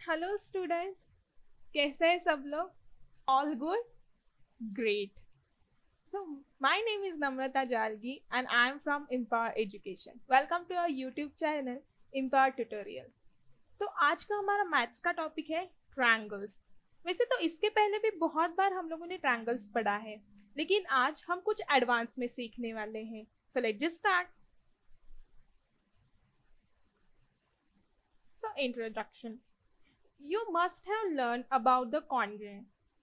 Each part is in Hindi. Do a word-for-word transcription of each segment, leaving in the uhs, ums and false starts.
हेलो स्टूडेंट्स, कैसे हैं सब लोग? All good? Great. So my name is Namrata Jalgi and I am from Empower Education. Welcome to our YouTube channel Empower Tutorials. तो आज का हमारा मैथ्स का टॉपिक है ट्रायंगल्स. वैसे तो इसके पहले भी बहुत बार हम लोगों ने ट्रायंगल्स पढ़ा है, लेकिन आज हम कुछ एडवांस में सीखने वाले हैं. So let's just start. So introduction. You must have learned about the congruent.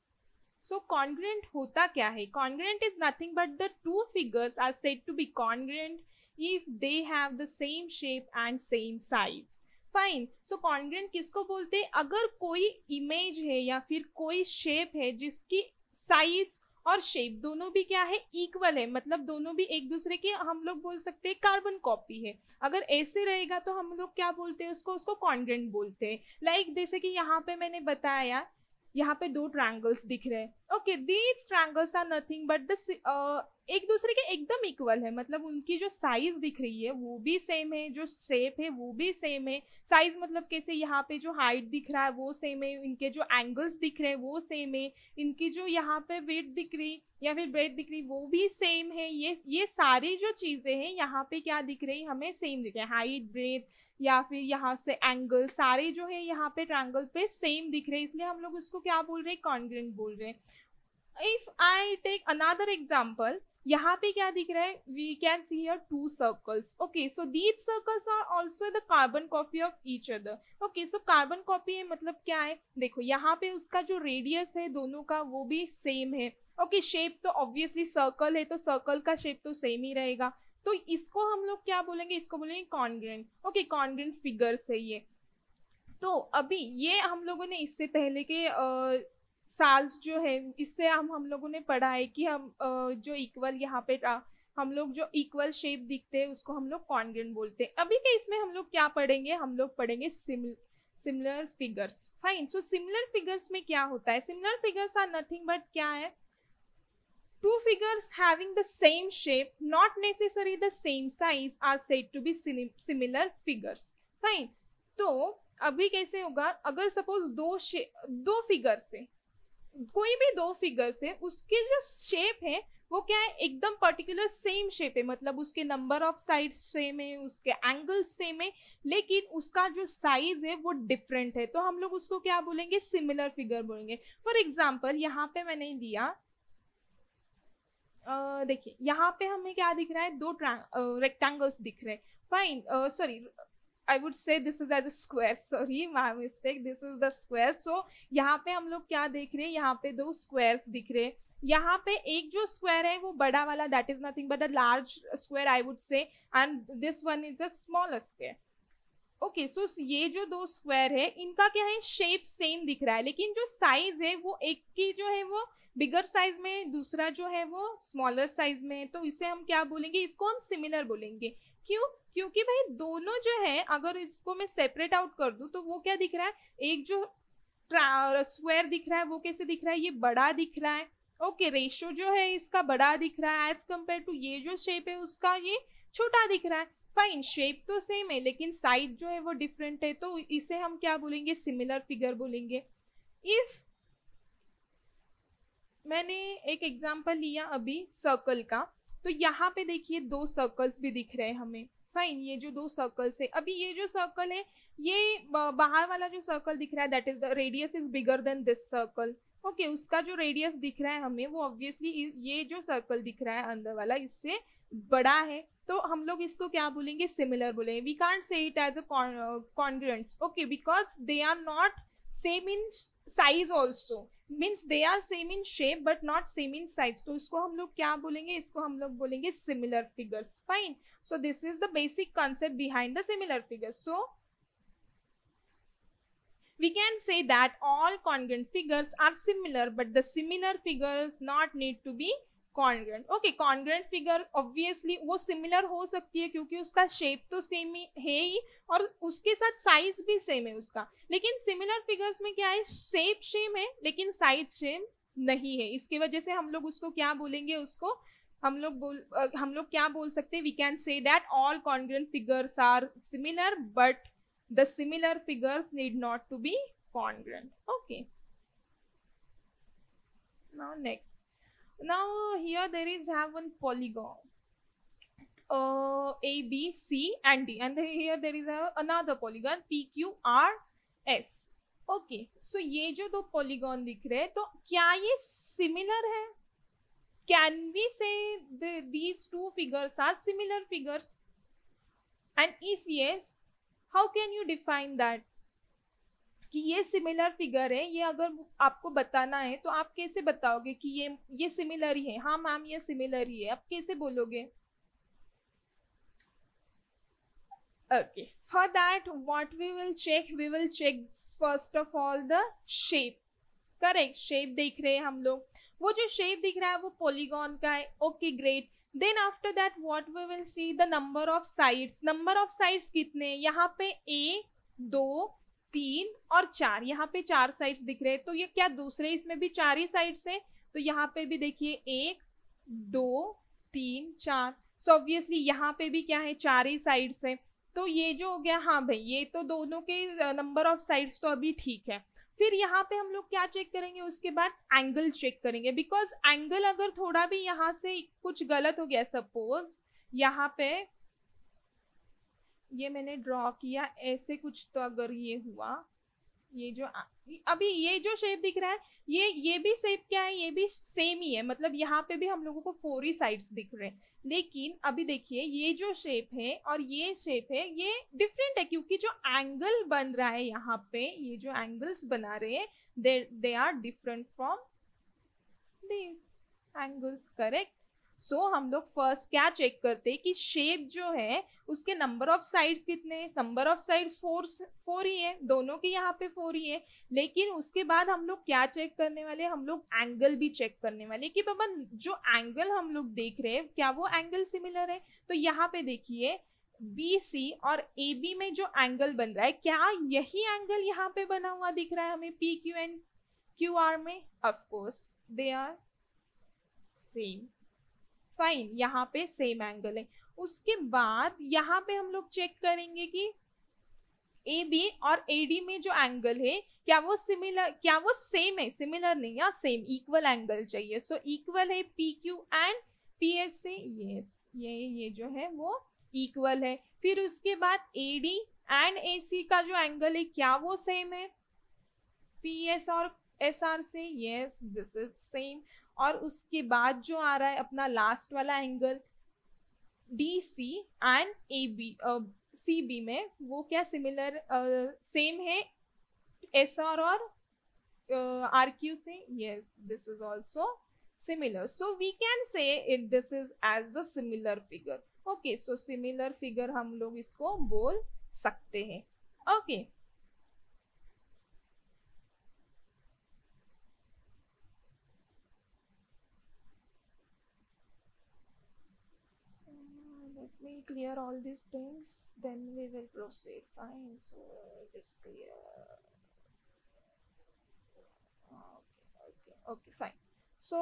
So congruent होता क्या है? Congruent is nothing but the two figures are said to be congruent if they have the same shape and same size. Fine. So congruent किसको बोलते हैं? अगर कोई इमेज है या फिर कोई शेप है जिसकी साइज और शेप दोनों भी क्या है? इक्वल है, मतलब दोनों भी एक दूसरे की हम लोग बोल सकते हैं कार्बन कॉपी है. अगर ऐसे रहेगा तो हम लोग क्या बोलते हैं उसको? उसको कॉन्ग्रुएंट बोलते हैं. लाइक like, जैसे कि यहाँ पे मैंने बताया, यहाँ पे दो ट्रायंगल्स दिख रहे हैं. Okay, these triangles are nothing but the एक दूसरे के एकदम इक्वल है, मतलब उनकी जो साइज दिख रही है वो भी सेम है, जो शेप है वो भी सेम है. साइज मतलब कैसे? यहाँ पे जो हाइट दिख रहा है वो सेम है, इनके जो एंगल्स दिख रहे हैं वो सेम है, इनकी जो यहाँ पे वेट दिख रही या फिर ब्रेथ दिख रही वो भी सेम है. ये ये सारी जो चीजें हैं यहाँ पे क्या दिख रही हमें? सेम दिख रही है. हाइट, ब्रेथ या फिर यहाँ से एंगल, सारे जो है यहाँ पे ट्रायंगल पे सेम दिख रहे हैं, इसलिए हम लोग उसको क्या बोल रहे हैं? कॉन्ग्रुएंट बोल रहे हैं. If I take another example, यहाँ पे क्या दिख रहा है? We can see here two circles. Okay, so these circles are also the carbon copy of each other. Okay, so carbon copy है मतलब क्या है? देखो यहाँ पे उसका जो रेडियस है दोनों का वो भी सेम है. ओके, शेप तो ऑब्वियसली सर्कल है तो सर्कल का शेप तो सेम ही रहेगा, तो इसको हम लोग क्या बोलेंगे? इसको बोलेंगे कॉन्ग्रुएंट. ओके, कॉन्ग्रुएंट फिगर्स है ये. तो अभी ये हम लोगों ने इससे पहले के आ, साल जो है इससे हम हम लोगों ने पढ़ा है कि हम आ, जो इक्वल यहाँ पे हम लोग जो इक्वल शेप दिखते हैं उसको हम लोग कॉन्ग्रुएंट बोलते हैं. अभी के इसमें हम लोग क्या पढ़ेंगे? हम लोग पढ़ेंगे similar figures. Fine. So similar figures में क्या होता है? Similar figures are nothing but क्या है? Two figures having the same shape, not necessarily the same size, are said to be similar figures. Fine. तो अभी कैसे होगा? अगर सपोज दो दो फिगर से, कोई भी दो फिगर से उसके जो शेप है वो क्या है? एकदम पर्टिकुलर सेम शेप है, मतलब उसके नंबर ऑफ साइड सेम है, उसके एंगल्स सेम है, लेकिन उसका जो साइज है वो डिफरेंट है, तो हम लोग उसको क्या बोलेंगे? सिमिलर फिगर बोलेंगे. फॉर एग्जाम्पल यहाँ पे मैंने दिया, Uh, देखिए यहाँ पे हमें क्या दिख रहा है? दो रेक्टेंगल्स uh, दिख रहे हैं. Fine. Sorry, I would say this is as a square. Sorry, my mistake. This is the square. So यहाँ पे हम लोग क्या देख रहे हैं? यहाँ पे दो स्क्वायर्स दिख रहे हैं. यहाँ पे एक जो स्क्वायर है वो बड़ा वाला, that is nothing but a large square I would say, and this one is the smaller square. Okay, so ये जो दो स्क्वायर है इनका क्या है? शेप सेम दिख रहा है, लेकिन जो साइज है वो एक की जो है वो बिगर साइज में, दूसरा जो है वो स्मॉलर साइज में, तो इसे हम क्या बोलेंगे? इसको हम सिमिलर बोलेंगे. क्यों? क्योंकि भाई दोनों जो है, अगर इसको मैं सेपरेट आउट कर दूं तो वो क्या दिख रहा है? एक जो स्क्वायर दिख रहा है वो कैसे दिख रहा है? ये बड़ा दिख रहा है. ओके, रेशो जो है इसका बड़ा दिख रहा है एज कम्पेयर टू ये जो शेप है उसका ये छोटा दिख रहा है. फाइन. शेप तो सेम है लेकिन साइज जो है वो डिफरेंट है, तो इसे हम क्या बोलेंगे? सिमिलर फिगर बोलेंगे. इफ मैंने एक एग्जांपल लिया अभी सर्कल का, तो यहाँ पे देखिए दो सर्कल्स भी दिख रहे हैं हमें. फाइन. ये जो दो सर्कल्स है, अभी ये जो सर्कल है ये बाहर वाला जो सर्कल दिख रहा है that is the radius is bigger than this circle. Okay, उसका जो रेडियस दिख रहा है हमें वो ऑब्वियसली ये जो सर्कल दिख रहा है अंदर वाला इससे बड़ा है, तो हम लोग इसको क्या बोलेंगे? सिमिलर बोलेंगे. We can't say it as a congruents. Okay, because they are not same in size also, means they are same in shape but not same in size, तो इसको हम लोग क्या बोलेंगे? इसको हम लोग बोलेंगे similar figures. Fine. So this is the basic concept behind the similar figures. So we can say that all congruent figures are similar but the similar figures not need to be congruent. Okay, congruent figure obviously वो similar हो सकती है क्योंकि उसका shape तो same ही है ही और उसके साथ size भी same है उसका, लेकिन similar figures में क्या है? shape same है लेकिन size same नहीं है, इसकी वजह से हम लोग उसको क्या बोलेंगे? उसको हम लोग बोल हम लोग क्या बोल सकते हैं? we can say that all congruent figures are similar but the similar figures need not to be congruent. Okay. Now next. Now here there is have one polygon. Uh, A, B, C and D, and here there is a, another polygon P, Q, R, S. Okay, so ये जो दो polygon दिख रहे हैं, तो क्या ये similar है? Can we say the, these two figures are similar figures? And if yes, how can you define that? कि ये सिमिलर फिगर है, ये अगर आपको बताना है तो आप कैसे बताओगे कि ये ये सिमिलर ही है? हाँ मैम ये सिमिलर ही है, आप कैसे बोलोगे? Okay, for that what we will check, we will check first of all the shape. Correct, shape देख रहे हैं हम लोग, वो जो शेप दिख रहा है वो पॉलीगॉन का है. Okay great. Then after that what we will see, the number of sides. Number of sides कितने? यहाँ पे एक, दो, तीन और चार. यहाँ पे चार साइड्स दिख रहे हैं, तो ये क्या दूसरे इसमें भी चार ही साइड्स है? तो यहाँ पे भी देखिए एक, दो, तीन, चार. सो ऑब्वियसली यहाँ पे भी क्या है? चार ही साइड्स है. तो ये जो हो गया, हाँ भाई ये तो दोनों के नंबर ऑफ साइड्स तो अभी ठीक है. फिर यहाँ पे हम लोग क्या चेक करेंगे? उसके बाद एंगल चेक करेंगे, बिकॉज एंगल अगर थोड़ा भी यहाँ से कुछ गलत हो गया, सपोज यहाँ पे ये मैंने ड्रॉ किया ऐसे कुछ, तो अगर ये हुआ, ये जो अभी ये जो शेप दिख रहा है, ये ये भी शेप क्या है? ये भी सेम ही है, मतलब यहाँ पे भी हम लोगों को फोर ही साइड्स दिख रहे हैं. लेकिन अभी देखिए ये जो शेप है और ये शेप है, ये डिफरेंट है, क्योंकि जो एंगल बन रहा है यहाँ पे, ये जो एंगल्स बना रहे हैं, they they are different from these angles. Correct. So so, हम लोग फर्स्ट क्या चेक करते हैं कि शेप जो है उसके नंबर ऑफ साइड्स कितने हैं? Number of sides four four ही है, दोनों के यहाँ पे फोर ही है. लेकिन उसके बाद हम लोग क्या चेक करने वाले? हम लोग एंगल भी चेक करने वाले कि बाबा जो एंगल हम लोग देख रहे हैं क्या वो एंगल सिमिलर है. तो यहाँ पे देखिए बी सी और ए बी में जो एंगल बन रहा है, क्या यही एंगल यहाँ पे बना हुआ दिख रहा है हमें P Q and Q R में? Of course they are same. Fine, यहाँ पे सेम एंगल है. उसके बाद यहाँ पे हम लोग चेक करेंगे कि ए बी और ए डी में जो एंगल है क्या वो सिमिलर, क्या वो सेम है? सिमिलर नहीं, या सेम, इक्वल एंगल चाहिए. सो इक्वल है P Q and P S से. यस, ये ये जो है वो इक्वल है. फिर उसके बाद ए डी एंड ए सी का जो एंगल है क्या वो सेम है पी एस और एस आर से? Yes, this is same. और उसके बाद जो आ रहा है अपना लास्ट वाला angle D C and A B C B में, वो क्या सिमिलर सेम uh, है एस आर और आर uh, क्यू से? Yes, this is also similar. So we can say it this is as the similar figure. Okay, so similar figure हम लोग इसको बोल सकते हैं. Okay okay. Let me clear all these things, then we will proceed. Fine, so it is clear. Okay, okay, okay, fine. So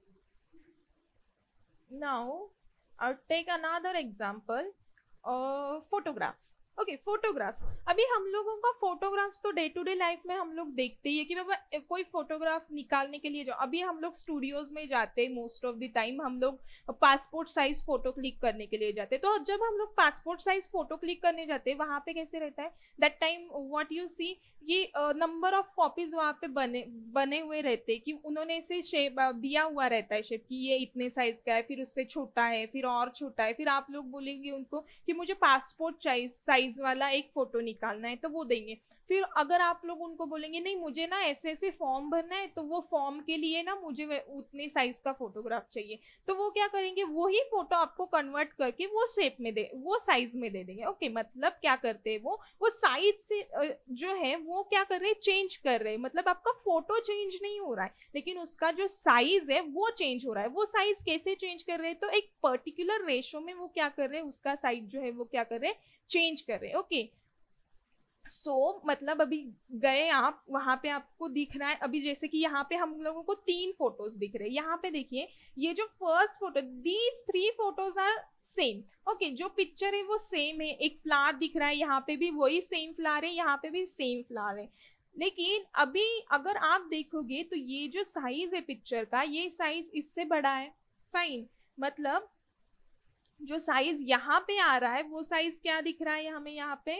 now I'll take another example. Uh, photographs. Okay okay, photographs. अभी हम लोगों का फोटोग्राफ्स तो डे टू डे लाइफ में हम लोग देखते ही है कि बाबा कोई फोटोग्राफ निकालने के लिए जाओ. अभी हम लोग स्टूडियोज में जाते हैं, मोस्ट ऑफ द टाइम हम लोग पासपोर्ट साइज फोटो क्लिक करने के लिए जाते हैं. तो जब हम लोग पासपोर्ट साइज फोटो क्लिक करने जाते हैं, वहां पे कैसे रहता है? That time what you see, ये नंबर ऑफ कॉपीज वहां पे बने बने हुए रहते हैं कि उन्होंने इसे शेप दिया हुआ रहता है, शेप कि ये इतने साइज का है, फिर उससे छोटा है, फिर और छोटा है. फिर आप लोग बोलेंगे उनको कि मुझे पासपोर्ट साइज वाला एक फोटो निकालना है, तो वो देंगे. फिर अगर आप लोग उनको बोलेंगे नहीं मुझे ना ऐसे ऐसे फॉर्म भरना है, तो वो फॉर्म के लिए ना मुझे उतने साइज का फोटोग्राफ चाहिए, तो वो क्या करेंगे? वही फोटो आपको कन्वर्ट करके वो शेप में दे, वो साइज में दे देंगे. ओके, मतलब क्या करते हैं वो वो साइज से जो है वो क्या कर रहे हैं? चेंज कर रहे हैं. मतलब आपका फोटो चेंज नहीं हो रहा है, लेकिन उसका जो साइज है वो चेंज हो रहा है. वो साइज कैसे चेंज कर रहे हैं? तो एक पर्टिकुलर रेशो में वो क्या कर रहे हैं? उसका साइज जो है वो क्या कर रहे हैं? चेंज कर रहे हैं. ओके, सो so, मतलब अभी गए आप वहां पे, आपको दिख रहा है अभी जैसे कि यहाँ पे हम लोगों को तीन फोटोज दिख रहे हैं. यहाँ पे देखिए ये जो first photo, these three photos are same. Okay, जो पिक्चर है वो सेम है. एक फ्लावर दिख रहा है, यहाँ पे भी वही सेम फ्लावर है, यहाँ पे भी सेम फ्लावर है. लेकिन अभी अगर आप देखोगे तो ये जो साइज है पिक्चर का, ये साइज इससे बड़ा है। फाइन, मतलब जो साइज यहाँ पे आ रहा है वो साइज क्या दिख रहा है हमें यहाँ पे,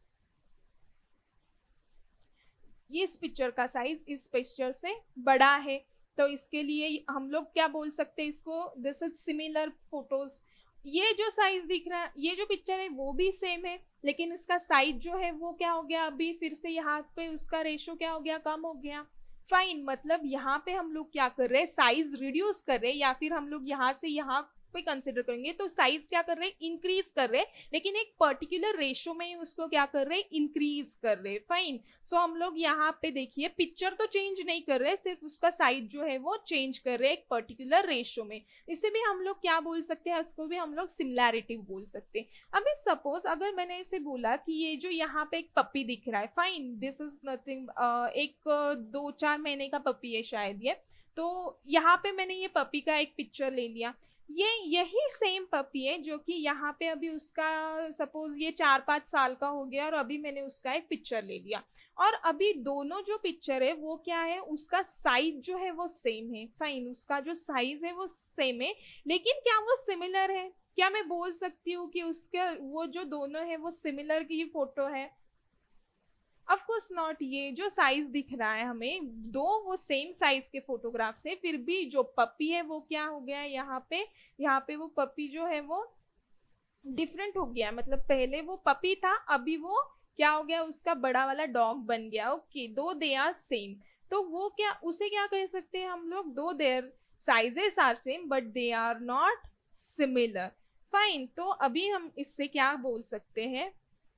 ये इस पिक्चर का साइज इस पिक्चर से बड़ा है। तो इसके लिए हम लोग क्या बोल सकते हैं इसको, दिस इज सिमिलर फोटोज। ये जो साइज दिख रहा है, ये जो पिक्चर है वो भी सेम है, लेकिन इसका साइज जो है वो क्या हो गया, अभी फिर से यहाँ पे उसका रेशो क्या हो गया, कम हो गया। फाइन, मतलब यहाँ पे हम लोग क्या कर रहे हैं, साइज रिड्यूस कर रहे हैं, या फिर हम लोग यहाँ से यहाँ पे कंसिडर करेंगे तो साइज क्या कर रहे हैं, इंक्रीज कर रहे हैं, लेकिन एक पर्टिकुलर रेशो में उसको क्या कर रहे हैं, इंक्रीज कर रहे हैं। फाइन, सो हम लोग यहाँ पे देखिए पिक्चर तो चेंज नहीं कर रहे, सिर्फ उसका साइज जो है वो चेंज कर रहे हैं एक पर्टिकुलर रेशो में। इसे भी हम लोग क्या बोल सकते हैं, उसको भी हम लोग सिमिलैरिटी बोल सकते हैं। अभी सपोज अगर मैंने इसे बोला कि ये जो यहाँ पे एक पपी दिख रहा है, फाइन, दिस इज नथिंग, एक दो चार महीने का पपी है शायद ये, तो यहाँ पे मैंने ये पपी का एक पिक्चर ले लिया। ये यही सेम पपी है जो कि यहाँ पे अभी उसका सपोज ये चार पाँच साल का हो गया और अभी मैंने उसका एक पिक्चर ले लिया, और अभी दोनों जो पिक्चर है वो क्या है, उसका साइज जो है वो सेम है। फाइन, उसका जो साइज है वो सेम है, लेकिन क्या वो सिमिलर है, क्या मैं बोल सकती हूँ कि उसका वो जो दोनों है वो सिमिलर की फोटो है? Of course not. ये जो साइज दिख रहा है हमें, दो वो सेम साइज के फोटोग्राफ से, फिर भी जो पपी है वो क्या हो गया है यहाँ पे, यहाँ पे वो पपी जो है वो डिफरेंट हो गया, मतलब पहले वो पपी था, अभी वो क्या हो गया, उसका बड़ा वाला डॉग बन गया। ओके, दो दे आर सेम, तो वो क्या, उसे क्या कह सकते हैं हम लोग, though their sizes are same but they are not similar. Fine, तो अभी हम इससे क्या बोल सकते हैं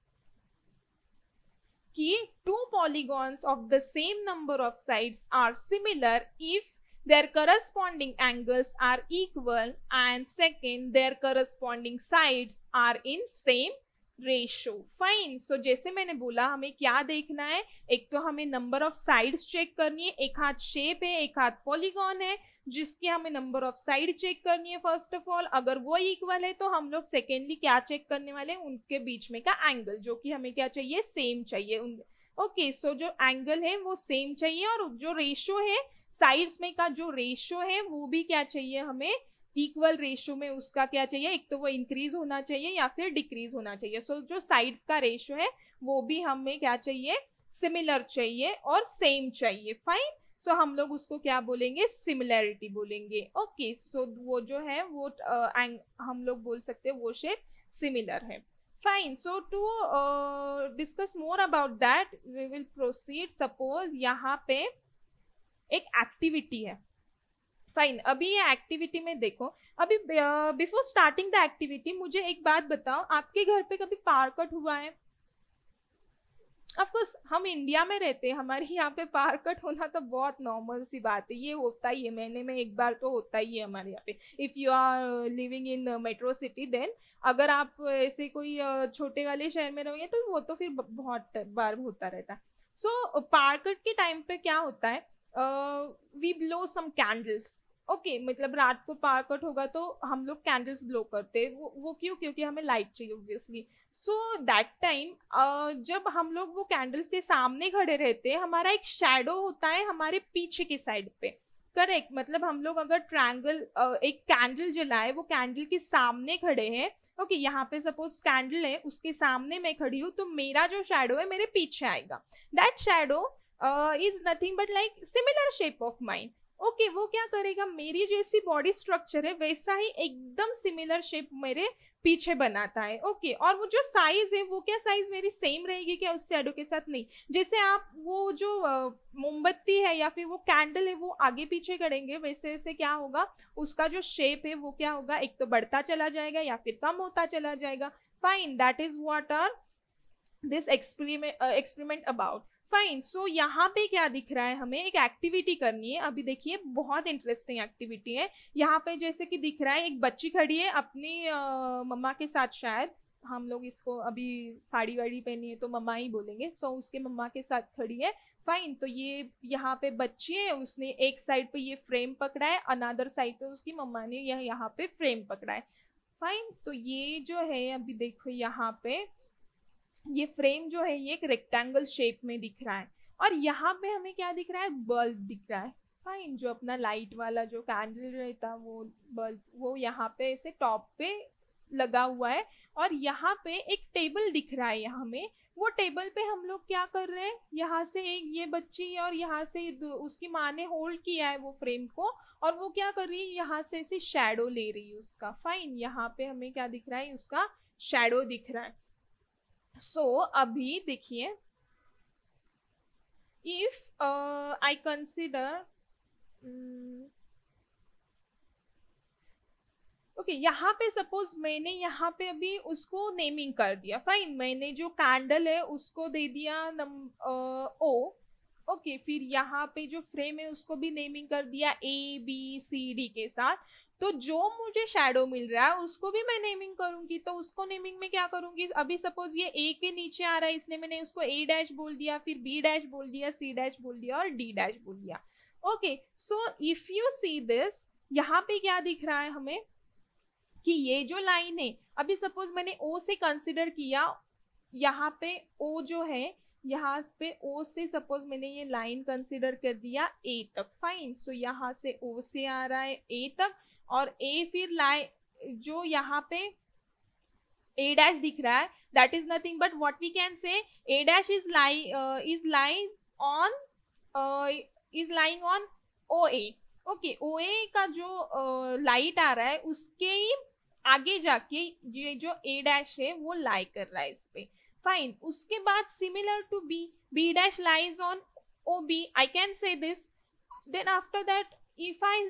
कि two polygons of the same number of sides are similar if their corresponding angles are equal, and second, their corresponding sides are in same ratio. Fine, so जैसे मैंने बोला हमें क्या देखना है, एक तो हमें नंबर ऑफ साइड्स चेक करनी है, एक हाथ शेप है एक हाथ पॉलीगॉन है, जिसकी हमें नंबर ऑफ साइड चेक करनी है फर्स्ट ऑफ ऑल। अगर वो इक्वल है तो हम लोग सेकेंडली क्या चेक करने वाले हैं, उनके बीच में का एंगल, जो कि हमें क्या चाहिए, सेम चाहिए। ओके, सो जो एंगल है वो सेम चाहिए, और जो रेशो है साइड्स में का जो रेशो है वो भी क्या चाहिए हमें, इक्वल रेशो में उसका क्या चाहिए, एक तो वो इंक्रीज होना चाहिए या फिर डिक्रीज होना चाहिए। सो so, जो साइड्स का रेशो है वो भी हमें क्या चाहिए, सिमिलर चाहिए और सेम चाहिए। फाइन, सो so, हम लोग उसको क्या बोलेंगे, सिमिलैरिटी बोलेंगे। ओके, सो वो जो है वो uh, हम लोग बोल सकते हैं वो शेप सिमिलर है। Fine, so to discuss more about that we will proceed. Suppose यहाँ पे एक एक्टिविटी है। फाइन, अभी ये एक्टिविटी में देखो, अभी बिफोर स्टार्टिंग द एक्टिविटी मुझे एक बात बताओ, आपके घर पे कभी पावर कट हुआ है? ऑफकोर्स हम इंडिया में रहते हैं, हमारे यहाँ पे पावर कट होना तो बहुत नॉर्मल सी बात है, ये होता ही है, महीने में एक बार तो होता ही है हमारे यहाँ पे। If you are living in metro city then, अगर आप ऐसे कोई छोटे वाले शहर में रहोगे तो वो तो फिर बहुत बार होता रहता है। सो पावर कट के टाइम पे क्या होता है, we blow some candles. Okay okay, मतलब रात को पावर कट होगा तो हम लोग कैंडल्स ब्लो करते हैं, वो वो क्यों, क्योंकि हमें लाइट चाहिए ऑब्वियसली। सो दैट टाइम जब हम लोग वो कैंडल्स के सामने खड़े रहते हैं, हमारा एक शैडो होता है हमारे पीछे की साइड पे, करेक्ट। मतलब हम लोग अगर ट्रायंगल uh, एक कैंडल जलाए, वो कैंडल के सामने खड़े हैं, ओके okay, यहाँ पे सपोज कैंडल है, उसके सामने मैं खड़ी हूँ, तो मेरा जो शैडो है मेरे पीछे आएगा। That shadow is nothing but like similar shape of mind. Okay, वो क्या करेगा, मेरी जैसी बॉडी स्ट्रक्चर है वैसा ही एकदम सिमिलर शेप मेरे पीछे बनाता है। ओके okay, और वो जो साइज है वो क्या साइज मेरी सेम रहेगी क्या उस शैडो के साथ? नहीं। जैसे आप वो जो मोमबत्ती है या फिर वो कैंडल है वो आगे पीछे करेंगे, वैसे वैसे क्या होगा, उसका जो शेप है वो क्या होगा, एक तो बढ़ता चला जाएगा या फिर कम होता चला जाएगा। Fine, that is what are this experiment experiment about. Fine, so यहाँ पे क्या दिख रहा है, हमें एक एक्टिविटी करनी है। अभी देखिए बहुत इंटरेस्टिंग एक्टिविटी है। यहाँ पे जैसे कि दिख रहा है एक बच्ची खड़ी है अपनी मम्मा के साथ, शायद हम लोग इसको अभी साड़ी वाड़ी पहनी है तो मम्मा ही बोलेंगे। सो so, उसके मम्मा के साथ खड़ी है। फाइन, तो ये यहाँ पे बच्ची है, उसने एक साइड पे ये फ्रेम पकड़ा है, अनदर साइड पे उसकी मम्मा ने यह यहाँ पे फ्रेम पकड़ा है। फाइन, तो ये जो है अभी देखो यहाँ पे ये फ्रेम जो है ये एक रेक्टेंगल शेप में दिख रहा है, और यहाँ पे हमें क्या दिख रहा है, बल्ब दिख रहा है। फाइन, जो अपना लाइट वाला जो कैंडल रहता वो बल्ब वो यहाँ पे ऐसे टॉप पे लगा हुआ है। और यहाँ पे एक टेबल दिख रहा है यहाँ में, वो टेबल पे हम लोग क्या कर रहे हैं, यहाँ से एक ये बच्ची और यहाँ से उसकी माँ ने होल्ड किया है वो फ्रेम को, और वो क्या कर रही है, यहाँ से ऐसे शैडो ले रही है उसका। फाइन, यहाँ पे हमें क्या दिख रहा है, उसका शैडो दिख रहा है। सो so, अभी देखिए, if I consider okay okay, यहाँ पे सपोज मैंने यहाँ पे अभी उसको नेमिंग कर दिया। फाइन, मैंने जो कैंडल है उसको दे दिया ओ। ओके, फिर यहाँ पे जो फ्रेम है उसको भी नेमिंग कर दिया ए बी सी डी के साथ। तो जो मुझे शैडो मिल रहा है उसको भी मैं नेमिंग करूंगी। तो उसको नेमिंग में क्या करूंगी, अभी सपोज ये ए के नीचे आ रहा है इसलिए मैंने उसको ए डैश बोल दिया, फिर बी डैश बोल दिया, सी डैश बोल दिया और डी डैश बोल दिया। Okay, so if you see this, यहाँ पे क्या दिख रहा है हमें कि ये जो लाइन है, अभी सपोज मैंने ओ से कंसिडर किया, यहाँ पे ओ जो है, यहाँ पे ओ से सपोज मैंने ये लाइन कंसिडर कर दिया ए तक। फाइन, सो यहाँ से ओ से आ रहा है ए तक, और ए फिर लाइन जो यहाँ पे ए डैश दिख रहा है, that is nothing but what we can say, A dash is line is line on is lying on O A. Okay, O A का जो लाइट uh, आ रहा है उसके ही आगे जाके ये जो ए डैश है वो लाई कर रहा है इस पे। फाइन, उसके बाद similar to B, B dash lies on O B, I can say this. Then after that if I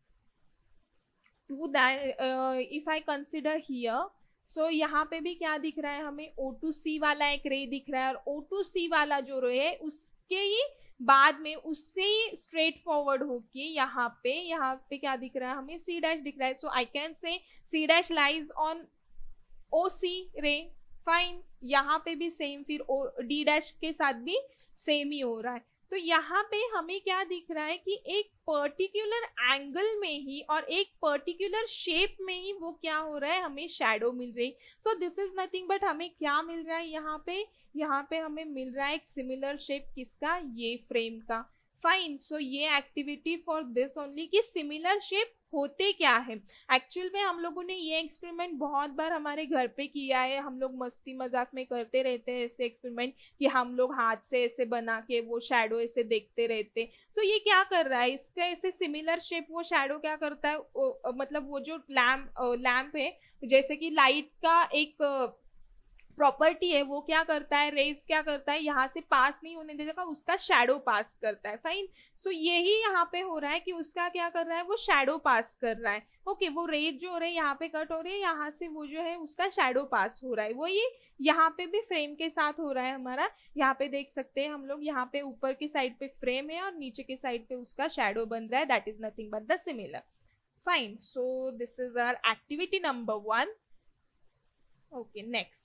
do that, if I consider here, so यहाँ पे भी क्या दिख रहा है हमें, ओ टू सी वाला एक रे दिख रहा है, और ओ टू सी वाला जो रे है उसके ही बाद में उससे ही स्ट्रेट फॉरवर्ड होके यहाँ पे यहाँ पे क्या दिख रहा है हमें, सी डैश दिख रहा है। सो I can say C dash lies on O C ray. Fine, यहाँ पे भी सेम, फिर ओ डी डैश के साथ भी सेम ही हो रहा है। तो यहाँ पे हमें क्या दिख रहा है कि एक पर्टिकुलर एंगल में ही और एक पर्टिकुलर शेप में ही वो क्या हो रहा है, हमें शैडो मिल रही। So this is nothing but हमें क्या मिल रहा है यहाँ पे, यहाँ पे हमें मिल रहा है एक सिमिलर शेप, किसका, ये फ्रेम का। फाइन, सो ये एक्टिविटी फॉर दिस ओनली कि सिमिलर शेप होते क्या है। एक्चुअल में हम लोगों ने ये एक्सपेरिमेंट बहुत बार हमारे घर पे किया है, हम लोग मस्ती मजाक में करते रहते हैं ऐसे एक्सपेरिमेंट कि हम लोग हाथ से ऐसे बना के वो शैडो ऐसे देखते रहते। सो so, ये क्या कर रहा है, इसका ऐसे सिमिलर शेप वो शैडो क्या करता है, ओ, मतलब वो जो लैम्प लैम्प है, जैसे कि लाइट का एक प्रॉपर्टी है, वो क्या करता है, रेज क्या करता है, यहाँ से पास नहीं होने देगा, उसका शैडो पास करता है। फाइन, सो so, यही यहाँ पे हो रहा है कि उसका क्या कर रहा है, वो शैडो पास कर रहा है। ओके, okay, वो रेज जो हो रहे हैं यहाँ पे कट हो रही है, यहाँ से वो जो है उसका शैडो पास हो रहा है। वो ये यहाँ पे भी फ्रेम के साथ हो रहा है हमारा। यहाँ पे देख सकते हैं हम लोग, यहाँ पे ऊपर की साइड पे फ्रेम है और नीचे की साइड पे उसका शैडो बन रहा है, that is nothing but the similar. Fine, so this is our activity number one. Okay, next.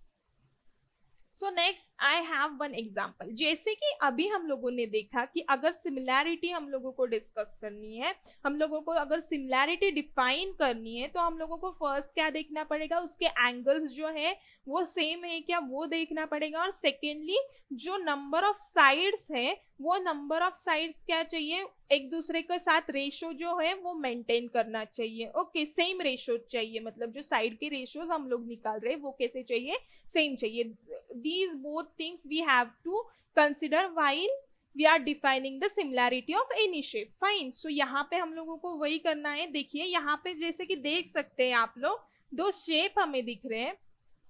So next I have one example. जैसे कि अभी हम लोगों ने देखा कि अगर सिमिलैरिटी हम लोगों को डिस्कस करनी है, हम लोगों को अगर सिमिलैरिटी डिफाइन करनी है, तो हम लोगों को फर्स्ट क्या देखना पड़ेगा, उसके एंगल्स जो है वो सेम है क्या वो देखना पड़ेगा, और सेकेंडली जो नंबर ऑफ साइड्स है वो नंबर ऑफ साइड्स क्या चाहिए, एक दूसरे के साथ रेशो जो है वो मेंटेन करना चाहिए। ओके, सेम रेशो चाहिए, मतलब जो साइड के रेशोज हम लोग निकाल रहे हैं वो कैसे चाहिए, सेम चाहिए। These both things we have to consider while we are defining the similarity of any shape. Fine, so यहाँ पे हम लोगों को वही करना है। देखिए यहाँ पे जैसे कि देख सकते हैं आप लोग, दो शेप हमें दिख रहे हैं।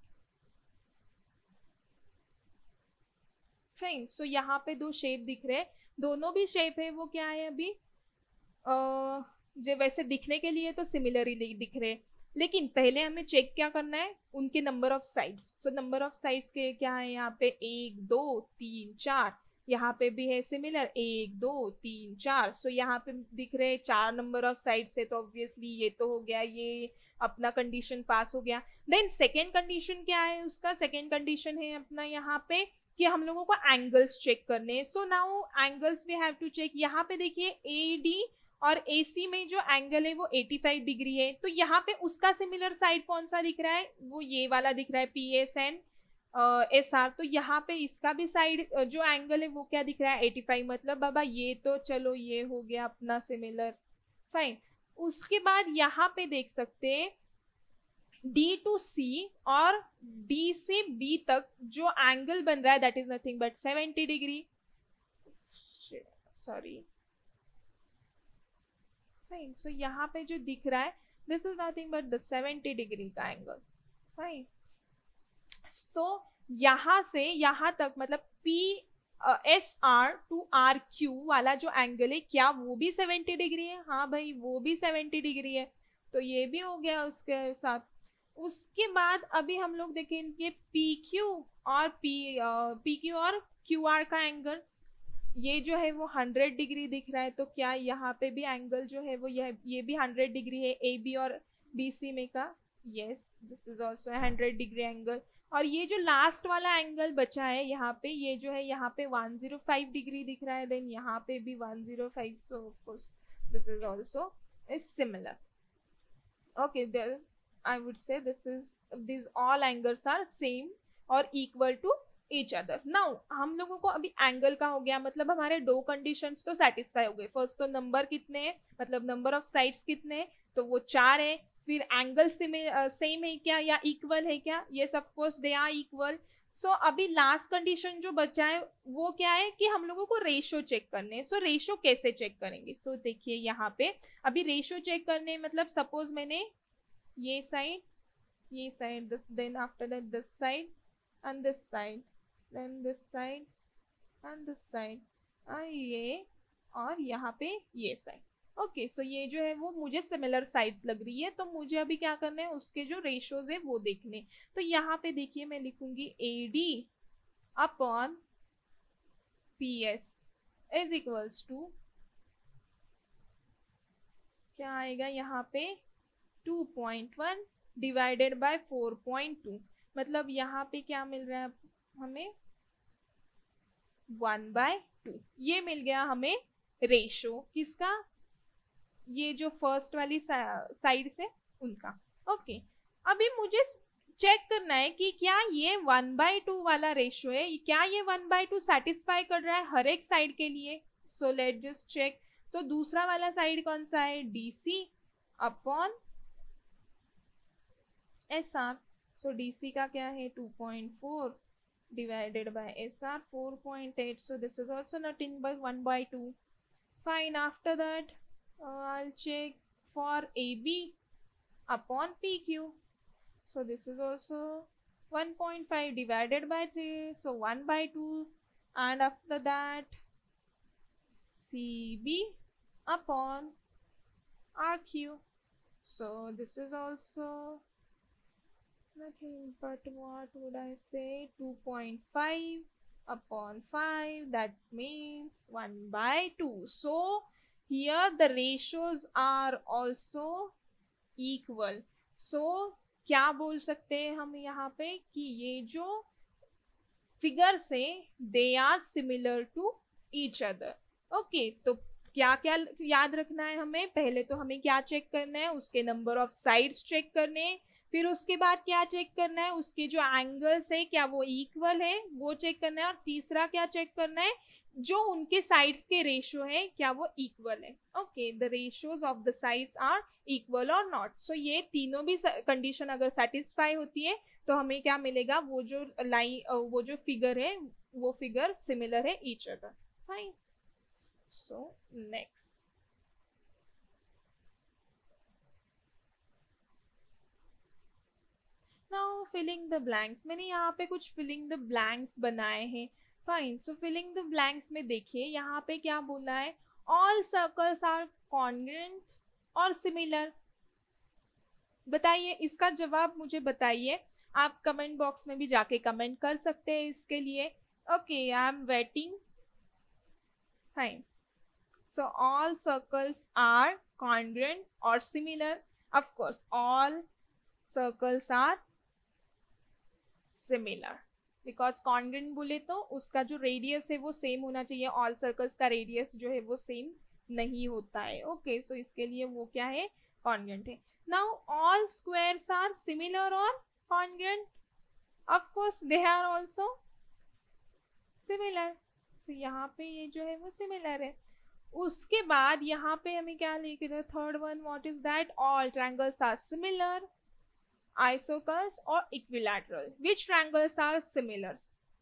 फाइन, सो यहाँ पे दो शेप दिख रहे हैं, दोनों भी शेप है वो क्या है अभी आ, जो वैसे दिखने के लिए तो सिमिलर ही दिख रहे हैं, लेकिन पहले हमें चेक क्या करना है, उनके number of sides. So number of sides के क्या है यहाँ पे, एक दो तीन चार, यहाँ पे भी है सिमिलर, एक दो तीन चार। सो यहाँ पे दिख रहे हैं चार नंबर ऑफ साइड्स है, तो ऑब्वियसली ये तो हो गया, ये अपना कंडीशन पास हो गया। देन सेकेंड कंडीशन क्या है उसका, सेकेंड कंडीशन है अपना यहाँ पे कि हम लोगों को एंगल्स चेक करने हैं। So now angles we have to check. यहाँ पे देखिए ए डी और ए सी में जो एंगल है वो पचासी डिग्री है, तो यहाँ पे उसका सिमिलर साइड कौन सा दिख रहा है, वो ये वाला दिख रहा है, P S and S R, तो यहाँ पे इसका भी साइड जो एंगल है वो क्या दिख रहा है एटी फाइव, मतलब बाबा ये तो चलो ये हो गया अपना सिमिलर, फाइन। उसके बाद यहाँ पे देख सकते हैं डी टू सी और डी से बी तक जो एंगल बन रहा है that is nothing but seventy degree, sorry fine. So यहाँ पे जो दिख रहा है this is nothing but the seventy degree का एंगल, फाइन। सो यहाँ से यहाँ तक मतलब P S R to R Q वाला जो एंगल है क्या वो भी सेवेंटी डिग्री है? हाँ भाई वो भी सेवेंटी डिग्री है, तो ये भी हो गया उसके साथ। उसके बाद अभी हम लोग देखेंगे पी क्यू और पी पी क्यू और क्यू आर का एंगल, ये जो है वो हंड्रेड डिग्री दिख रहा है, तो क्या यहाँ पे भी एंगल जो है वो यह ये भी हंड्रेड डिग्री है ए बी और बी सी में का? Yes, this is also hundred degree angle. और ये जो लास्ट वाला एंगल बचा है यहाँ पे, ये जो है यहाँ पे वन ज़ीरो फाइव डिग्री दिख रहा है, देन यहाँ पे भी one zero five, so of course this is also is similar. Okay, there I would say this is this all angles are same और equal to each other. Now हम लोगों को अभी एंगल का हो गया, मतलब हमारे दो कंडीशंस तो सेटिस्फाई हो गए। फर्स्ट तो नंबर कितने हैं, मतलब नंबर ऑफ साइड्स कितने हैं, तो वो चार है। फिर एंगल सेम है क्या या इक्वल है क्या? Yes of course they are equal. So अभी लास्ट कंडीशन जो बचा है वो क्या है कि हम लोगों को रेशो चेक करने हैं। सो so, रेशो कैसे चेक करेंगे? सो so, देखिए यहाँ पे अभी रेशो चेक करने मतलब सपोज मैंने ये साइड ये side then after that this side and this side then this side and this side, और ये और यहाँ पे ये साइड। ओके, सो ये जो है वो मुझे सिमिलर साइड्स लग रही है, तो मुझे अभी क्या करना है उसके जो रेशियोज है वो देखने। तो यहाँ पे देखिए मैं लिखूंगी A D upon P S is equals to क्या आएगा यहाँ पे two point one divided by four point two, मतलब यहाँ पे क्या मिल रहा है हमें वन बाय टू, ये मिल गया हमें रेशो किसका, ये जो फर्स्ट वाली साइड से उनका। ओके, अभी मुझे चेक करना है कि क्या ये वन बाय टू वाला रेशो है, क्या ये वन बाय टू सेटिस्फाई कर रहा है हर एक साइड के लिए। So let just check. तो दूसरा वाला साइड कौन सा है, D C upon S R. So D C का क्या है two point four divided by S R four point eight, so this is also nothing but one by two. Fine, after that uh, I'll check for A B upon P Q, so this is also one point five divided by three, so one by two, and after that C B upon R Q, so this is also nothing but what would I say, two point five upon five, that means one by two. So here the ratios are also equal. So क्या बोल सकते हैं हम यहाँ पे कि ये जो फिगर्स है they are similar to each other. Okay, तो क्या क्या याद रखना है हमें, पहले तो हमें क्या चेक करना है, उसके नंबर ऑफ साइड्स चेक करने हैं। फिर उसके बाद क्या चेक करना है, उसके जो एंगल्स है क्या वो इक्वल है वो चेक करना है। और तीसरा क्या चेक करना है, जो उनके साइड्स के रेशियो है क्या वो इक्वल है। Okay, the ratios of the sides are equal और नॉट। सो ये तीनों भी कंडीशन अगर सेटिस्फाई होती है तो हमें क्या मिलेगा, वो जो लाइन वो जो फिगर है वो फिगर सिमिलर है each other. Fine, so next now filling the blanks. मैंने यहाँ पे कुछ फिलिंग द ब्लैंक्स बनाए हैं। Fine, so filling the blanks में देखिए यहाँ पे क्या बोला है, ऑल सर्कल्स आर कॉन्ग्रुएंट और सिमिलर। बताइए इसका जवाब मुझे बताइए, आप कमेंट बॉक्स में भी जाके कमेंट कर सकते हैं इसके लिए। Okay, I am waiting. Fine, so all circles are congruent और similar. Of course all circles are similar, because congruent बोले तो उसका जो रेडियस है वो सेम होना चाहिए, ऑल सर्कल्स का रेडियस जो है वो सेम नहीं होता है। ओके, सो इसके लिए वो क्या है, कॉन्ग्रुएंट है। Now all squares are similar और congruent. Of course they are also similar, तो यहाँ पे ये जो है वो सिमिलर है। उसके बाद यहाँ पे हमें क्या लिखे थे, third one, what is that, all triangles are similar, isosceles और equilateral, which triangles are similar.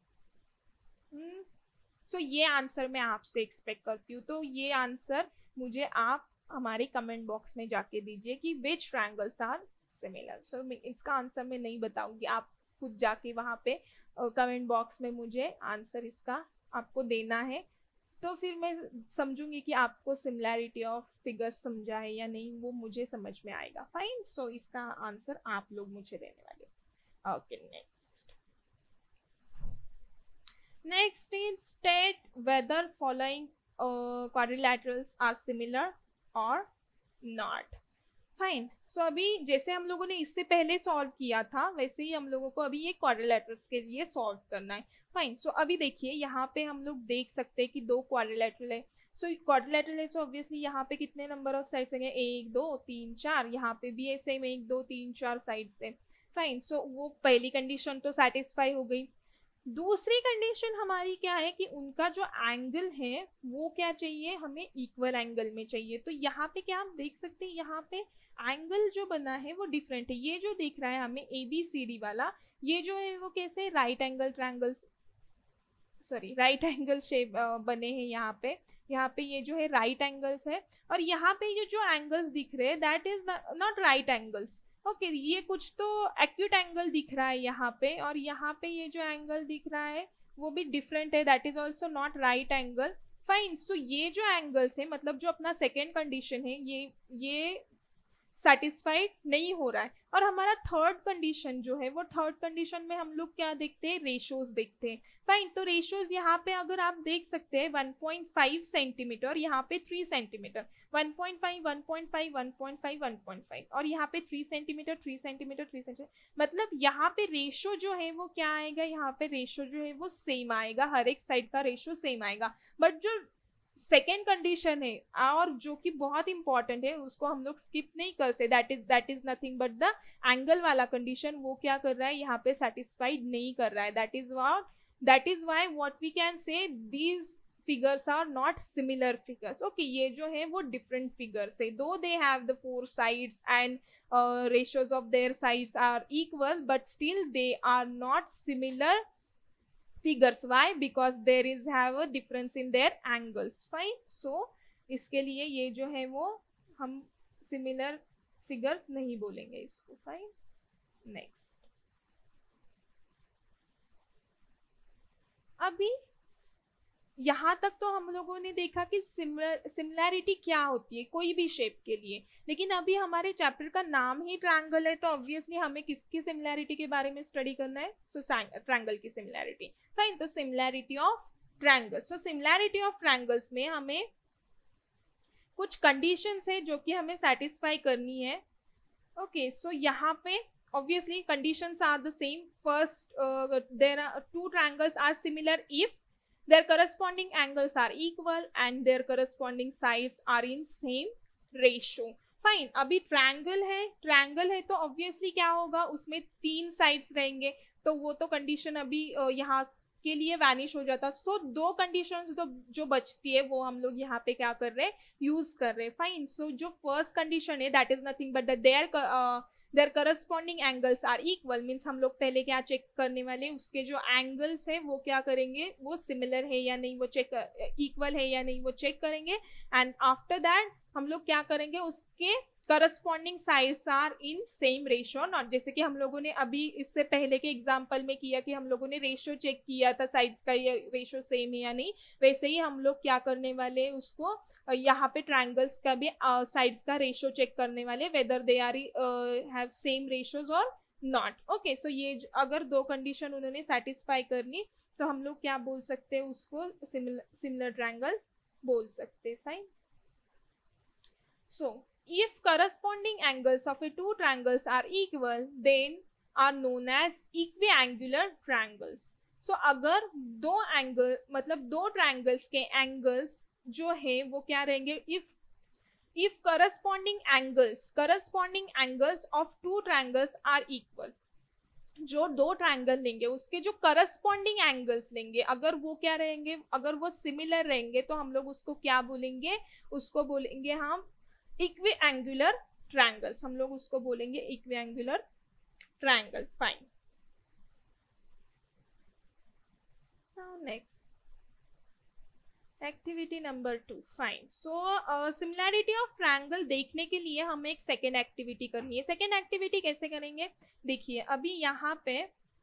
So ये आंसर मैं आपसे एक्सपेक्ट करती हूँ, तो ये आंसर मुझे आप हमारे कमेंट बॉक्स में जाके दीजिए कि which triangles are similar. So इसका आंसर मैं नहीं बताऊंगी, आप खुद जाके वहाँ पे कमेंट uh, बॉक्स में मुझे आंसर इसका आपको देना है, तो फिर मैं समझूंगी कि आपको सिमिलैरिटी ऑफ फिगर्स समझा है या नहीं, वो मुझे समझ में आएगा। फाइन, सो so, इसका आंसर आप लोग मुझे देने वाले। Okay, next next is state whether following quadrilaterals are similar और नॉट। फाइन, सो अभी जैसे हम लोगों ने इससे पहले सॉल्व किया था वैसे ही हम लोगों को अभी ये क्वाड्रिलैटरल्स के लिए सॉल्व करना है। फाइन, सो अभी देखिए यहाँ पे हम लोग देख सकते हैं कि दो क्वाड्रिलैटरल है। सो क्वाड्रिलैटरल है, सो ऑब्वियसली यहाँ पे कितने नंबर ऑफ साइड्स हैं, एक दो तीन चार, यहाँ पे भी है सेम एक दो तीन चार साइड्स है। फाइन, सो वो पहली कंडीशन तो सेटिस्फाई हो गई। दूसरी कंडीशन हमारी क्या है कि उनका जो एंगल है वो क्या चाहिए, हमें इक्वल एंगल में चाहिए। तो यहाँ पे क्या आप देख सकते हैं, यहाँ पे एंगल जो बना है वो डिफरेंट है। ये जो दिख रहा है हमें ए बी सी डी वाला, ये जो है वो कैसे right angle triangle, sorry right angle shape बने हैं यहाँ पे। यहाँ पे ये जो है राइट एंगल्स है, और यहाँ पे ये जो एंगल्स दिख रहे हैं that is not right angles. Okay, ये कुछ तो एक्यूट एंगल दिख रहा है यहाँ पे, और यहाँ पे ये जो एंगल दिख रहा है वो भी डिफरेंट है, that is also not right angle. Fine, so ये जो एंगल्स है, मतलब जो अपना सेकेंड कंडीशन है, ये ये सेटिस्फाइड नहीं हो रहा है। और हमारा थर्ड कंडीशन जो है वो थर्ड कंडीशन में हम लोग क्या देखते हैं, रेशोज देखते हैं। फाइन, तो रेशोज यहाँ पे अगर आप देख सकते हैं वन पॉइंट फाइव सेंटीमीटर, यहाँ पे three centimetre, one point five, one point five, one point five, one point five, और यहाँ पे three centimetre, three centimetre, three centimetre, मतलब यहाँ पे रेशो जो है वो क्या आएगा, यहाँ पे रेशो जो है वो सेम आएगा, हर एक साइड का रेशो सेम आएगा। बट जो सेकेंड कंडीशन है और जो कि बहुत इंपॉर्टेंट है, उसको हम लोग स्किप नहीं कर सकते, that is that is nothing but the angle वाला कंडीशन, वो क्या कर रहा है, यहाँ पे सेटिस्फाइड नहीं कर रहा है। That is what that is why what we can say these figures are not similar figures. Okay, ये जो है वो डिफरेंट फिगर्स है, though they have the four sides and ratios of their sides are equal, but still they are not similar figures. Why? Because there is have a difference in their angles. Fine, so इसके लिए ये जो है वो हम similar figures नहीं बोलेंगे इसको। Fine, next अभी यहाँ तक तो हम लोगों ने देखा कि सिमिलर सिमिलैरिटी क्या होती है कोई भी शेप के लिए, लेकिन अभी हमारे चैप्टर का नाम ही ट्रायंगल है, तो ऑब्वियसली हमें किसकी सिमिलैरिटी के बारे में स्टडी करना है, सो ट्रायंगल की सिमिलैरिटी। फाइन, तो सिमिलैरिटी ऑफ ट्रायंगल्स, तो सिमिलैरिटी ऑफ ट्रायंगल्स में हमें कुछ कंडीशंस है जो कि हमें सेटिस्फाई करनी है। ओके, सो यहाँ पे obviously conditions are the same. First, uh, there are two triangles are similar if their corresponding angles are equal and their corresponding sides are in same ratio. Fine, अभी triangle है triangle है तो obviously क्या होगा, उसमें तीन sides रहेंगे, तो वो तो condition अभी uh, यहाँ के लिए वैनिश हो जाता। सो so, दो कंडीशंस तो जो बचती है वो हम लोग यहाँ पे क्या कर रहे हैं, यूज कर रहे हैं। फाइन, सो जो फर्स्ट कंडीशन है that is nothing but the their their corresponding angles are equal, means हम लोग पहले क्या चेक करने वाले, उसके जो एंगल्स है वो क्या करेंगे, वो सिमिलर है या नहीं, वो चेक इक्वल है या नहीं वो चेक करेंगे। एंड आफ्टर दैट हम लोग क्या करेंगे, उसके corresponding sides are in same ratio not, जैसे कि हम लोगों ने अभी इससे पहले के एग्जांपल में किया कि हम लोगों ने रेशियो चेक किया था साइड्स का, ये रेशियो सेम है या नहीं, वैसे ही हम लोग क्या करने वाले उसको यहाँ पे ट्रायंगल्स का भी साइड्स uh, का रेशियो चेक करने वाले, whether they are have same ratios और नॉट। ओके, सो ये अगर दो कंडीशन उन्होंने सेटिस्फाई करनी तो हम लोग क्या बोल सकते हैं, उसको सिमिलर सिमिलर ट्रायंगल बोल सकते हैं। Fine, so if corresponding angles of a two triangles are equal, then are known as equiangular triangles. So अगर दो एंगल मतलब दो ट्रायंगल्स के एंगल्स जो है वो क्या रहेंगे, if if corresponding angles corresponding angles of two triangles are equal, जो दो ट्रायंगल लेंगे उसके जो करस्पॉन्डिंग एंगल्स लेंगे, अगर वो क्या रहेंगे, अगर वो सिमिलर रहेंगे तो हम लोग उसको क्या बोलेंगे, उसको बोलेंगे हम इक्वी एंगुलर ट्रायंगल्स, हम लोग उसको बोलेंगे equiangular triangles. Fine. Now next activity number two. Fine. So similarity of triangle देखने के लिए हमें एक सेकेंड एक्टिविटी करनी है। सेकेंड एक्टिविटी कैसे करेंगे, देखिए अभी यहाँ पे,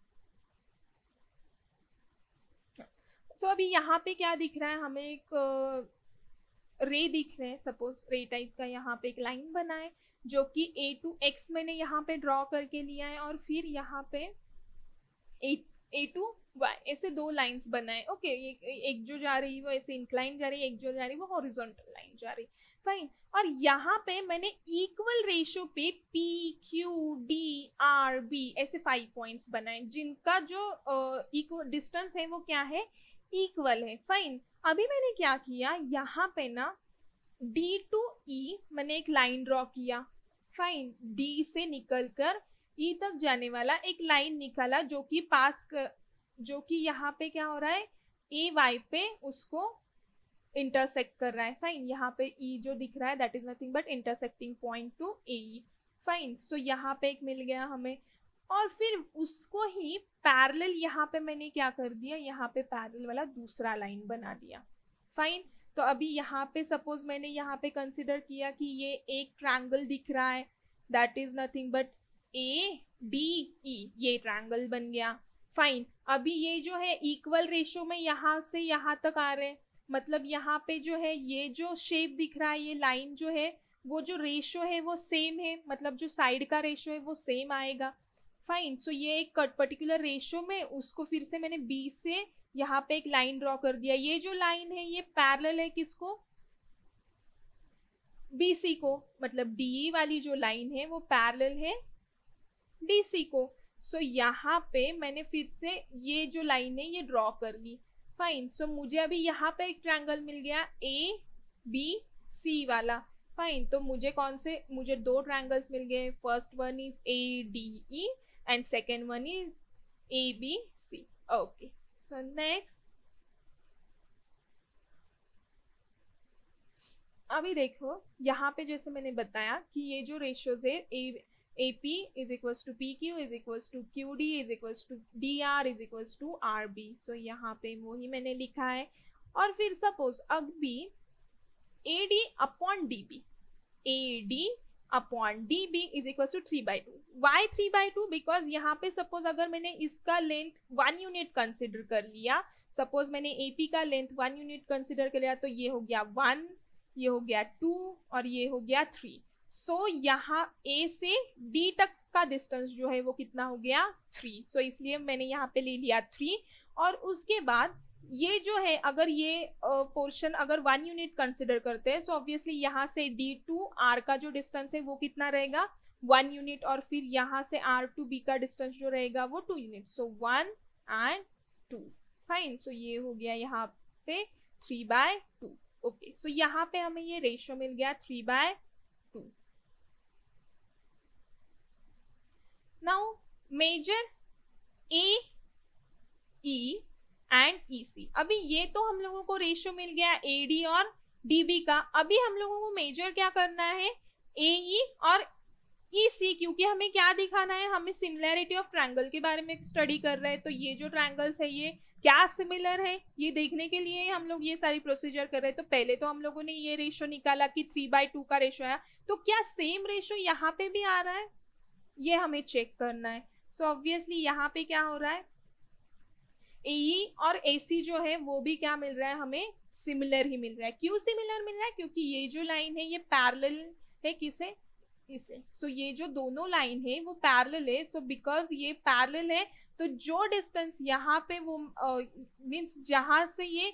तो so, अभी यहाँ पे क्या दिख रहा है, हमें एक रे uh, दिख रहे हैं। सपोज रे टाइप का यहाँ पे एक लाइन बना है जो कि ए टू एक्स मैंने यहाँ पे ड्रॉ करके लिया है, और फिर यहाँ पे ए टू वाई, ऐसे दो लाइंस बनाए। ओके okay, एक, एक जो जा रही है वो ऐसे इंक्लाइन जा रही है, एक जो जा रही है वो हॉरिजॉन्टल लाइन जा रही है। फाइन। और यहाँ पे मैंने इक्वल रेशियो पे P Q D R B ऐसे फाइव पॉइंट्स बनाए जिनका जो इक्वल uh, डिस्टेंस है वो क्या है, इक्वल है। फाइन। अभी मैंने क्या किया, यहाँ पे ना डी टू ई मैंने एक लाइन ड्रॉ किया। फाइन। डी से निकलकर ई तक जाने वाला एक लाइन निकाला जो कि पास कर, जो कि यहाँ पे क्या हो रहा है, ए वाई पे उसको इंटरसेक्ट कर रहा है। फाइन। यहाँ पे ई जो दिख रहा है that is nothing but intersecting point to A. Fine. So यहाँ पे एक मिल गया हमें, और फिर उसको ही पैरेलल यहाँ पे मैंने क्या कर दिया, यहाँ पे पैरेलल वाला दूसरा लाइन बना दिया। फाइन। तो अभी यहाँ पे सपोज मैंने यहाँ पे कंसिडर किया कि ये एक ट्रायंगल दिख रहा है that is nothing but A D E, ये ट्रायंगल बन गया। फाइन। अभी ये जो है इक्वल रेशियो में यहाँ से यहाँ तक आ रहे हैं, मतलब यहाँ पे जो है ये जो शेप दिख रहा है, ये लाइन जो है वो जो रेशियो है वो सेम है, मतलब जो साइड का रेशियो है वो सेम आएगा। फाइन। सो ये एक पर्टिकुलर रेशियो में उसको फिर से मैंने बी से यहाँ पे एक लाइन ड्रॉ कर दिया। ये जो लाइन है ये पैरेलल है किसको, बीसी को, मतलब डी वाली जो लाइन है वो पैरेलल है डीसी को। सो so, यहाँ पे मैंने फिर से ये जो लाइन है ये ड्रॉ कर ली। फाइन। सो मुझे अभी यहाँ पे एक ट्रायंगल मिल गया ए बी सी वाला। फाइन। तो मुझे कौन से, मुझे दो ट्रायंगल्स मिल गए। First one is A D E and second one is A B C. Okay. So next अभी देखो यहाँ पे जैसे मैंने बताया कि ये जो रेशियोज है ए A P is equals to P Q is equals to Q D is equals to D R is equals to R B. So यहाँ पे वही मैंने लिखा है। और फिर सपोज अभी A D upon D B, A D upon D B is equals to three by two. Why three by two? Because यहाँ पे सपोज अगर मैंने इसका लेंथ वन यूनिट कंसिडर कर लिया, सपोज मैंने A P का लेंथ वन यूनिट कंसिडर कर लिया, तो ये हो गया वन, ये हो गया टू और ये हो गया थ्री। सो so, यहाँ A से D तक का डिस्टेंस जो है वो कितना हो गया, थ्री। सो so, इसलिए मैंने यहाँ पे ले लिया थ्री। और उसके बाद ये जो है अगर ये पोर्शन uh, अगर वन यूनिट कंसिडर करते हैं, सो ऑब्वियसली यहाँ से D टू R का जो डिस्टेंस है वो कितना रहेगा, वन यूनिट। और फिर यहाँ से R टू B का डिस्टेंस जो रहेगा वो two unit. So one and two. Fine. So ये हो गया यहाँ पे three by two. Okay. So यहाँ पे हमें ये रेशियो मिल गया three by two. Now measure A, E and E C। अभी ये तो हम लोगों को रेशियो मिल गया A D और D B का। अभी हम लोगों को मेजर क्या करना है, A E और E C, क्योंकि हमें क्या दिखाना है, हमें सिमिलैरिटी ऑफ ट्रायंगल के बारे में स्टडी कर रहे हैं। तो ये जो ट्रायंगल्स है ये क्या सिमिलर है ये देखने के लिए हम लोग ये सारी प्रोसीजर कर रहे हैं। तो पहले तो हम लोगों ने ये रेशियो निकाला कि थ्री बाई टू का रेशियो आया, तो क्या सेम रेशियो यहाँ पे भी आ रहा है, ये हमें चेक करना है। सो ऑब्वियसली यहाँ पे क्या हो रहा है, ए और ए सी जो है वो भी क्या मिल रहा है, हमें सिमिलर ही मिल रहा है। क्यों सिमिलर मिल रहा है, क्योंकि ये जो लाइन है ये पैरेलल है किसे, इसे। सो so, ये जो दोनों लाइन है वो पैरेलल है। सो so, बिकॉज ये पैरेलल है तो जो डिस्टेंस यहाँ पे वो मीन्स uh, जहां से ये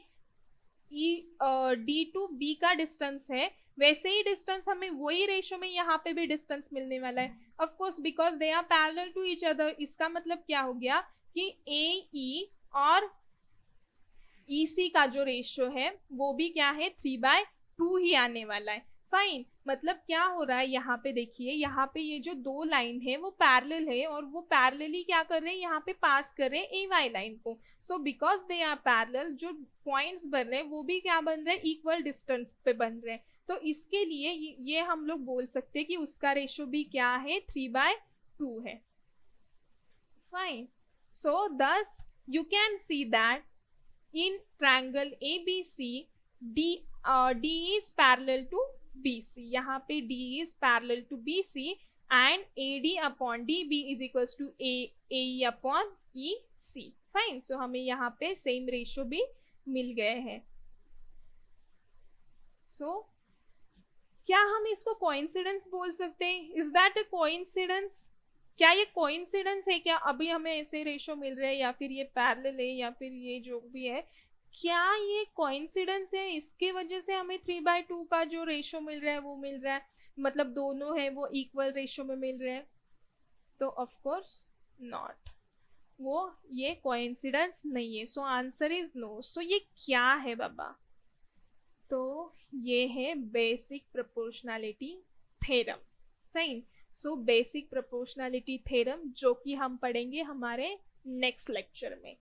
डी टू बी का डिस्टेंस है वैसे ही डिस्टेंस हमें वही रेशियो में यहाँ पे भी डिस्टेंस मिलने वाला है। Of course because they are parallel to each other. इसका मतलब क्या हो गया कि ए ई और ई सी का जो रेशियो है वो भी क्या है, थ्री बाय टू ही आने वाला है। फाइन, मतलब क्या हो रहा है यहाँ पे, देखिए यहाँ पे ये जो दो लाइन है वो पैरेलल है और वो पैरेलली क्या कर रहे हैं, यहाँ पे पास कर रहे हैं ए वाई लाइन को. So because they are parallel, जो पॉइंट्स बन रहे हैं वो भी क्या बन रहे हैं, इक्वल डिस्टेंस पे बन रहे हैं. तो इसके लिए ये, ये हम लोग बोल सकते हैं कि उसका रेशो भी क्या है, थ्री बाय टू है. Fine, so thus you can see that in triangle A B C, D uh, D is parallel to B C. यहाँ पे D is parallel to B C and A D upon D B is equals to A A E upon E C. Fine. So हमें यहाँ पे same ratio भी मिल गए हैं. So क्या हम इसको coincidence बोल सकते हैं? Is that a coincidence? क्या ये कोइंसिडेंस है क्या, अभी हमें ऐसे रेशो मिल रहे हैं या फिर ये पैरेलल है या फिर ये जो भी है, क्या ये कोइंसिडेंस है, इसके वजह से हमें थ्री बाय टू का जो रेशो मिल रहा है वो मिल रहा है, मतलब दोनों है वो इक्वल रेशो में मिल रहे हैं? तो ऑफ कोर्स नॉट, वो ये कोइंसिडेंस नहीं है. So answer is no. So ये क्या है बाबा? तो ये है basic proportionality theorem. Fine. So basic proportionality theorem जो कि हम पढ़ेंगे हमारे नेक्स्ट लेक्चर में.